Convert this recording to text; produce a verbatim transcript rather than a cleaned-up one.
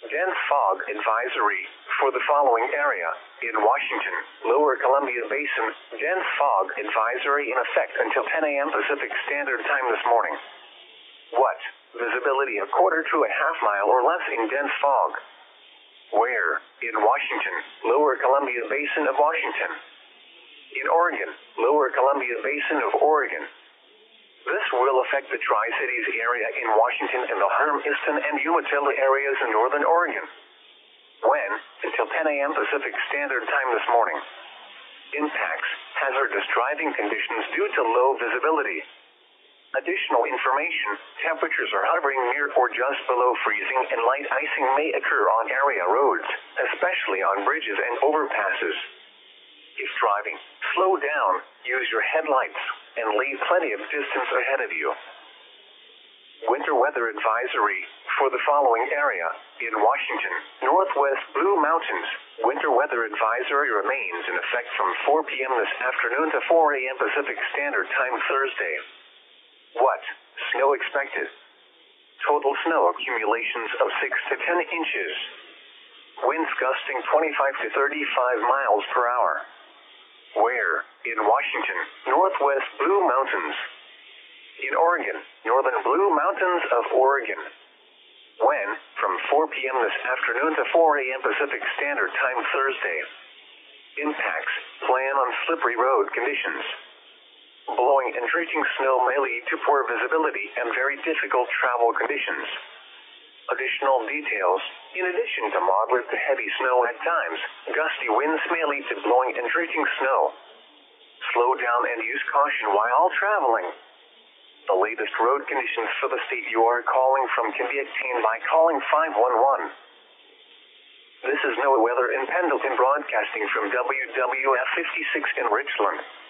dense fog advisory for the following area. In Washington, Lower Columbia Basin, dense fog advisory in effect until ten a m Pacific Standard Time this morning. What? Visibility a quarter to a half mile or less in dense fog. Where? In Washington, Lower Columbia Basin of Washington. In Oregon, Lower Columbia Basin of Oregon. This will affect the Tri-Cities area in Washington and the Hermiston and Umatilla areas in northern Oregon. When? Until ten a m Pacific Standard Time this morning. Impacts: hazardous driving conditions due to low visibility. Additional information: temperatures are hovering near or just below freezing and light icing may occur on area roads, especially on bridges and overpasses. If driving, slow down, use your headlights, and leave plenty of distance ahead of you. Winter weather advisory for the following area. In Washington, Northwest Blue Mountains, winter weather advisory remains in effect from four p m this afternoon to four a m Pacific Standard Time Thursday. What? Snow expected. Total snow accumulations of six to ten inches. Winds gusting twenty-five to thirty-five miles per hour. Where? In Washington, Northwest Blue Mountains. In Oregon, Northern Blue Mountains of Oregon. When? From four p m this afternoon to four a m Pacific Standard Time Thursday. Impacts: plan on slippery road conditions. Blowing and drenching snow may lead to poor visibility and very difficult travel conditions. Additional details: in addition to moderate to heavy snow at times, gusty winds may lead to blowing and drenching snow. Slow down and use caution while traveling. The latest road conditions for the state you are calling from can be obtained by calling five one one. This is NOAA Weather in Pendleton broadcasting from W W F fifty-six in Richland.